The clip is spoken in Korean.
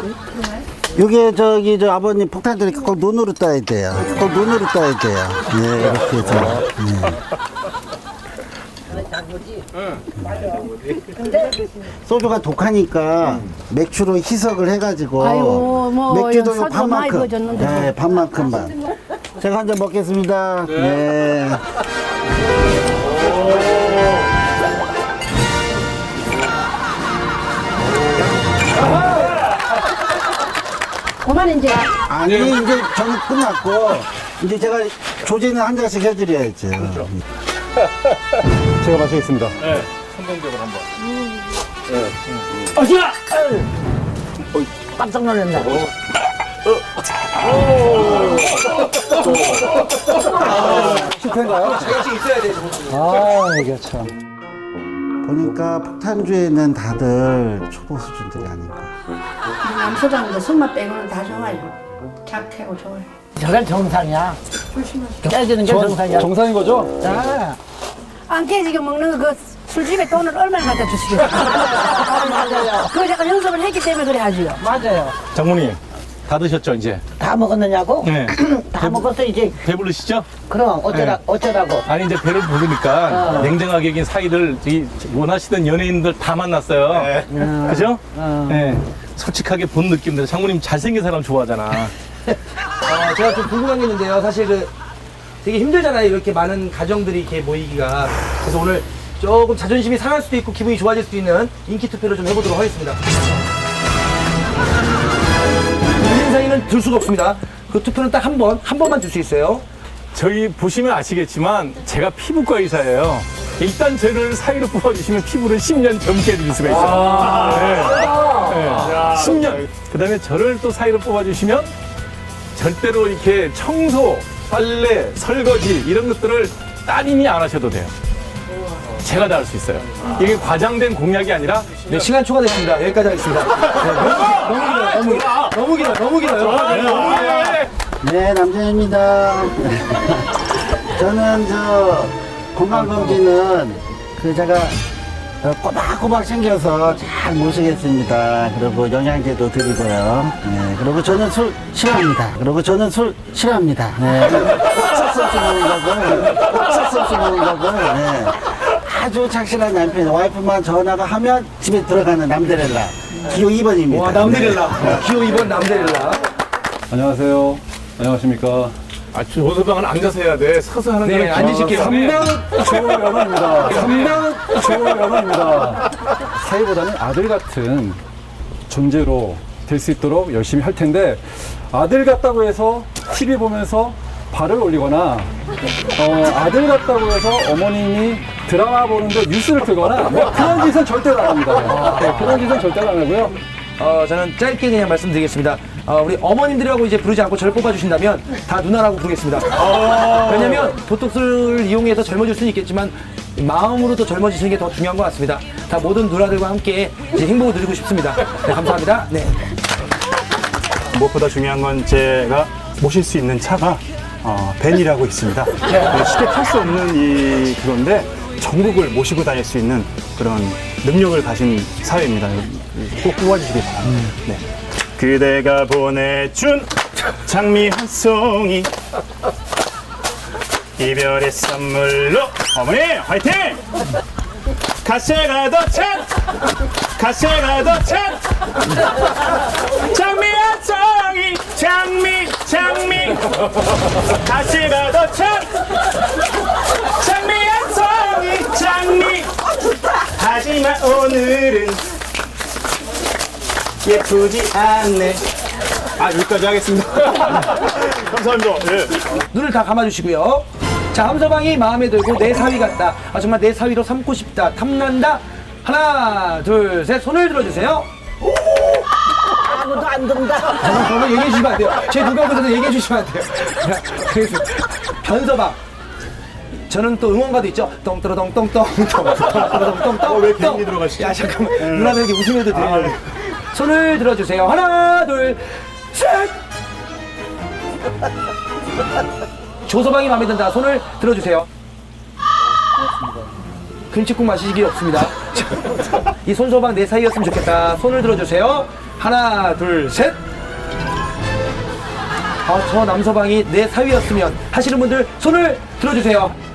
이게 저기 저 아버님 폭탄들이 꼭 눈으로 따야 돼요. 꼭 눈으로 따야 돼요. 예, 이렇게 해서. 소주가 독하니까 맥주로 희석을 해가지고 아이고, 뭐 맥주도 소주가 반만큼, 많이 부어졌는데. 네, 반만큼만. 제가 한 잔 먹겠습니다. 네. 그만 이제. 아니 이제 저는 끝났고 이제 제가 조제는 한 잔씩 해드려야죠. 제가 마시겠습니다. 네, 성공적으로 한번. 어시야! 깜짝 놀랐네. 실패인가요? 자격증 있어야 돼. 아, 이게 참. 보니까 폭탄주에는 다들 초보 수준들이 아닌가. 남서방도 술맛 빼고는 다 좋아요. 착하고 좋아요. 저건 정상이야. 깨지는 게 정상이야. 정상인 거죠? 아, 안 깨지게 먹는 그 술집에 돈을 얼마나 갖다 주시겠어요? 맞아요. 그거 제가 연습을 했기 때문에 그래 하지요. 맞아요. 장모님, 다 드셨죠, 이제? 다 먹었느냐고? 네. 다 먹었어, 이제. 배부르시죠? 그럼, 어쩌라고. 아니, 이제 배를 부르니까 냉정하게 얘긴 사이를 원하시던 연예인들 다 만났어요. 그죠? 네. 솔직하게 본 느낌대로. 장모님 잘생긴 사람 좋아하잖아. 제가 좀 궁금한 게 있는데요. 사실 되게 힘들잖아요. 이렇게 많은 가정들이 이렇게 모이기가. 그래서 오늘 조금 자존심이 상할 수도 있고 기분이 좋아질 수도 있는 인기 투표를 좀 해보도록 하겠습니다. 인생 사이는 들 수가 없습니다. 그 투표는 딱 한 번만 들 수 있어요. 저희 보시면 아시겠지만 제가 피부과 의사예요. 일단 저를 사이로 뽑아주시면 피부를 10년 젊게 해줄 수가 있어요. 네. 10년. 그 다음에 저를 또 사이로 뽑아주시면 절대로 이렇게 청소, 빨래, 설거지 이런 것들을 따님이 안 하셔도 돼요. 제가 다 할 수 있어요. 이게 과장된 공약이 아니라 네, 시간 초과됐습니다. 여기까지 하겠습니다. 네, 너무 길어요. 네, 남자입니다. 저는 건강검진은 제가 꼬박꼬박 챙겨서 잘 모시겠습니다. 그리고 영양제도 드리고요. 네, 그리고 저는 술 싫어합니다. 네. 옥석수 먹는다고. 네. 아주 착실한 남편, 와이프만 전화가 하면 집에 들어가는 남데렐라. 기호 2번입니다. 와, 남데렐라. 기호 2번 남데렐라. 안녕하세요. 안녕하십니까. 조서방은 앉아서 해야 돼. 서서 하는 네, 거는 앉으실게요. 조연아입니다. 조연아입니다. 사이보다는 아들 같은 존재로 될 수 있도록 열심히 할 텐데, 아들 같다고 해서 TV 보면서 발을 올리거나, 아들 같다고 해서 어머님이 드라마 보는데 뉴스를 틀거나, 뭐 그런 짓은 절대로 안 합니다. 네, 그런 짓은 절대로 안 하고요. 저는 짧게 그냥 말씀드리겠습니다. 우리 어머님들이라고 이제 부르지 않고 저를 뽑아주신다면 다 누나라고 부르겠습니다. 왜냐면 보톡스를 이용해서 젊어질 수는 있겠지만 마음으로 더 젊어지시는 게 더 중요한 것 같습니다. 다 모든 누나들과 함께 이제 행복을 누리고 싶습니다. 네, 감사합니다. 네. 무엇보다 중요한 건 제가 모실 수 있는 차가 벤이라고 있습니다. 쉽게 탈 수 없는 그건데 전국을 모시고 다닐 수 있는 그런 능력을 가진 사회입니다. 꼭 뽑아주시기 바랍니다. 네. 그대가 보내준 장미 한 송이 이별의 선물로 어머니 화이팅! 가시가 더 찬! 장미 한 송이 장미 가시가 더 찬! 장미 한 송이 장미 하지만 오늘은 예쁘지 않네. 여기까지 하겠습니다. 감사합니다. 예. 눈을 다 감아주시고요. 자, 함서방이 마음에 들고 내 사위 같다. 정말 내 사위로 삼고 싶다. 탐난다. 하나, 둘, 셋. 손을 들어주세요. 아무도 안 든다. 저는 얘기해 주시면 안 돼요. 제 누가 보셔도 얘기해 주시면 안 돼요. 그래서 변서방. 저는 또 응원가도 있죠. 똥또롱똥똥. 왜 개인기 들어가시죠? 야, 잠깐만. 누나들에게 웃으면도 돼요. 손을 들어주세요. 하나, 둘, 셋. 조서방이 마음에 든다. 손을 들어주세요. 김치국 마시기 없습니다. 이 손서방 내 사이였으면 좋겠다. 손을 들어주세요. 하나, 둘, 셋. 저 남서방이 내 사위였으면 하시는 분들 손을 들어주세요.